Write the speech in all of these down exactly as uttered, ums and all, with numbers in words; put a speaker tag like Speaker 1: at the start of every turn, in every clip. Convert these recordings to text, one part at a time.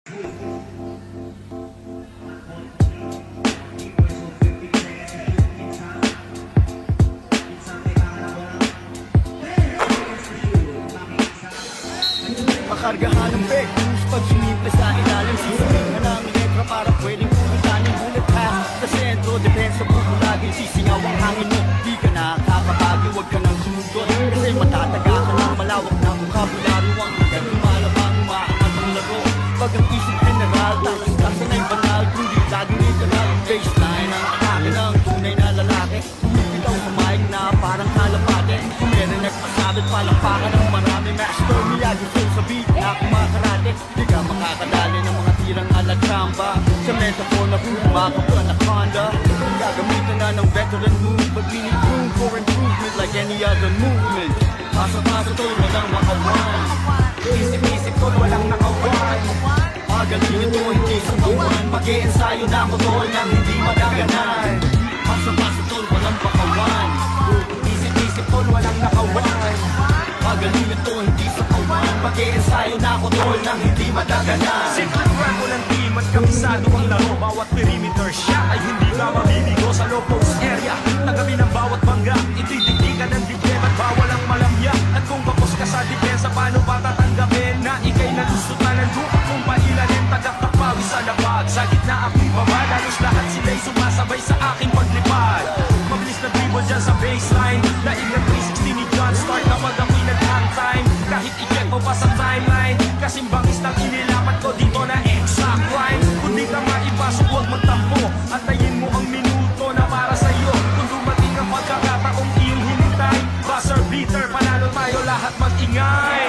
Speaker 1: Makargahan ng fake news pag sumipla sa ilalim. Sisiling na ng letra para pwedeng pumuntan yung bullet pass sa sentro, depensa buko laging sisingaw ang hangin mo. Di ka nakakapagi, huwag ka nang sumugod kasi matataga ka ng malawak na vocabulary. Ang hanggang lumalabang umaangat ang laro. Pag ang isip general, tapos kasanay banal, kundi laging literal. Baseline ang atake ng tunay na lalaki. Bumibitaw sa mic na parang kalapate. Meron nagpasabit palampakan ng marami. Master Miyagi sa beat na kumakarate. Di ka makakadali ng mga tirang alatramba. Sa metaphor na kumakap anaconda. Gagamitan na ng veteran move, but we need room for improvement like any other movement. Pasa-pasa tol, walang makawan. Isip-isip tol, walang nakawan. Magaling ito, hindi sa kawan. Mag-i-ensayo na ako tol nang hindi madaganan. Pasa-pasa tol, walang makawan. Isip-isip tol, walang nakawan. Magaling ito, hindi sa kawan. Mag-i-ensayo na ako tol nang hindi madaganan.
Speaker 2: Secret rap ko ng team at kabisado ang laro. Bawat perimeter shot ay hindi ka mabibigo sa low post area. Tagabi ng bawat bangga, ititiktikan ng dibdib at bawal ang malamya. At kung kapos ka sa depensa, paano pa tatanggapin na ikay nalusutan ng lupa kung pailanin tagakapawis sa lapag. Sa gitna ako'y baba, lalos lahat sila'y sumasabay sa aking paglipad. Mabilis na dribble dyan sa baseline, nailang three sixty ni John Start na wag ako'y nag-hang time. Kahit i-check mo pa sa timeline, kasimbangis ng inilapat ko dito na exact line. Kung di ka maipasok, huwag magtampo. Antayin mo ang minuto na para sa'yo. Kung dumating ang pagkakataong iyong hinintay, buzzer beater, panalo tayo lahat mag-ingay.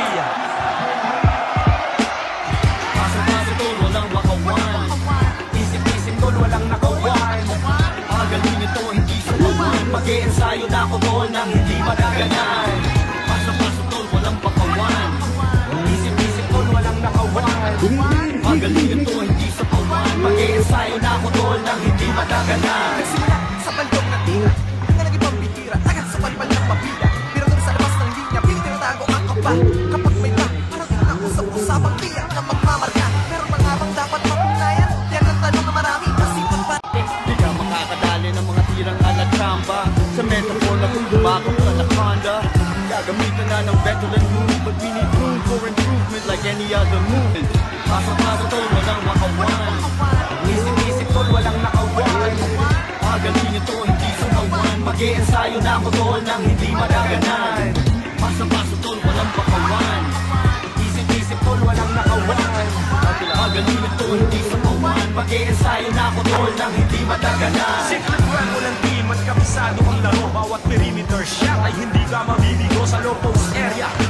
Speaker 1: Pasa-pasa tol, walang makawan. Isip-isip tol, walang nakawan. Magaling ito, hindi sa kawan. Mag-i-ensayo na ako tol nang hindi madaganan. Pasa-pasa tol, walang makawan. Isip-isip tol, walang nakawan. Magaling ito, hindi sa kawan. Mag-i-ensayo na ako tol nang hindi madaganan.
Speaker 3: Nagsimula sa bandong ng tira, na naging pambitira, tagal sa palpal ng mabila. Pero doon sa labas ng linya, pinitirago ang kaba. Kapag may bang, parang doon ako sa usapang tiyak na magmamarka. Pero mga bang dapat matunayan, yan ang tanong na marami masipag pa.
Speaker 1: Di ka makakadali ng mga tirang alatramba. Sa metaphor na kung kumakap anaconda. Gagamitan na ng veteran move, but we need room for improvement like any other movement. Pasa-pasa tol, walang makawan. Isip-isip tol, walang nakawan. Magaling ito, hindi sa kawan. Mag-i-ensayo na ako tol nang hindi madaganan. Pasa-pasa tol, walang makawan. Isip-isip tol, walang nakawan. Magaling ito, hindi sa kawan. Mag-i-ensayo na ako tol nang hindi madaganan.
Speaker 2: Secret rap ko ng team at kabisado ang laro. Bawat perimeter shot ay hindi ka mabibigo sa low post area.